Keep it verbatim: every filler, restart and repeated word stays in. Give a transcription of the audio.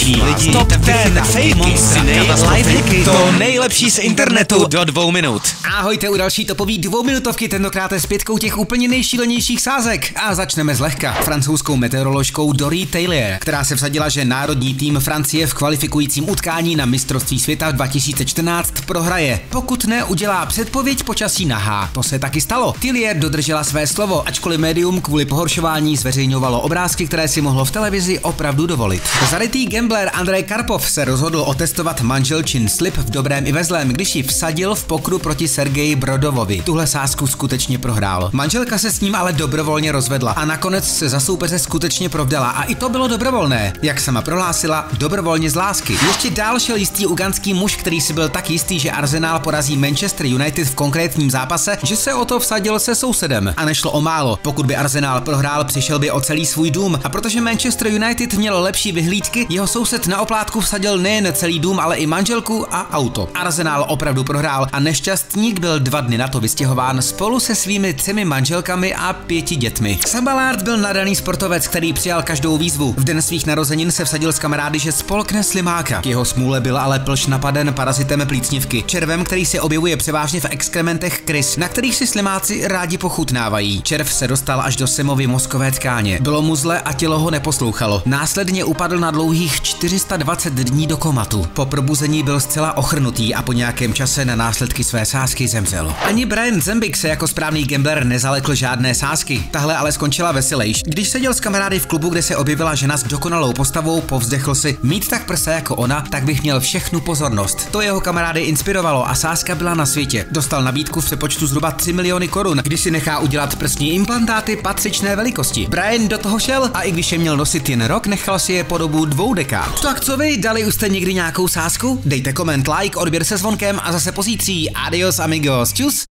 Úspěšní lidi, top ten, fejky, lifehacky, to nejlepší z internetu do dvou minut. Ahojte u další topový dvouminutovky, tentokrát s pětkou těch úplně nejšílenějších sázek. A začneme zlehka. Francouzskou meteoroložkou Dory Taylor, která se vsadila, že národní tým Francie v kvalifikujícím utkání na mistrovství světa dva tisíce čtrnáct prohraje, pokud ne udělá předpověď počasí na H. To se taky stalo. Taylor dodržela své slovo, ačkoliv médium kvůli pohoršování zveřejňovalo obrázky, které si mohlo v televizi opravdu dovolit. Zarytý gambler Andrej Karpov se rozhodl otestovat manželčin slib v dobrém i ve zlém, když ji vsadil v pokru proti Sergeji Brodovovi. Tuhle sázku skutečně prohrál. Manželka se s ním ale dobrovolně rozvedla a nakonec se za soupeře skutečně provdala a i to bylo dobrovolné. Jak sama prohlásila, dobrovolně z lásky. Ještě dál šel jistý ugandský muž, který si byl tak jistý, že Arsenal porazí Manchester United v konkrétním zápase, že se o to vsadil se sousedem. A nešlo o málo. Pokud by Arsenal prohrál, přišel by o celý svůj dům. A protože Manchester United měl lepší vyhlídky, jeho soused na oplátku vsadil nejen celý dům, ale i manželku a auto. Arsenal opravdu prohrál a nešťastník byl dva dny na to vystěhován spolu se svými třemi manželkami a pěti dětmi. Saballard byl nadaný sportovec, který přijal každou výzvu. V den svých narozenin se vsadil s kamarády, že spolkne slimáka. K jeho smůle byl ale plž napaden parazitem plícnivky, červem, který se objevuje převážně v exkrementech krys, na kterých si slimáci rádi pochutnávají. Červ se dostal až do Semovy mozkové tkáně. Bylo mu zle a tělo ho neposlouchalo. Následně upadl na dlouhých čtyři sta dvacet dní do komatu. Po probuzení byl zcela ochrnutý a po nějakém čase na následky své sázky zemřel. Ani Brian Zembik se jako správný gambler nezalekl žádné sázky. Tahle ale skončila veselejš. Když seděl s kamarády v klubu, kde se objevila žena s dokonalou postavou, povzdechl si: mít tak prsa jako ona, tak bych měl všechnu pozornost. To jeho kamarády inspirovalo a sázka byla na světě. Dostal nabídku v přepočtu zhruba tři miliony korun, když si nechá udělat prsní implantáty patřičné velikosti. Brian do toho šel a i když je měl nosit jen rok, nechal si je po dobu dvou dekád. Tak co vy, dali už jste někdy nějakou sázku? Dejte koment, like, odběr se zvonkem a zase pozítří. Adios amigos, čus!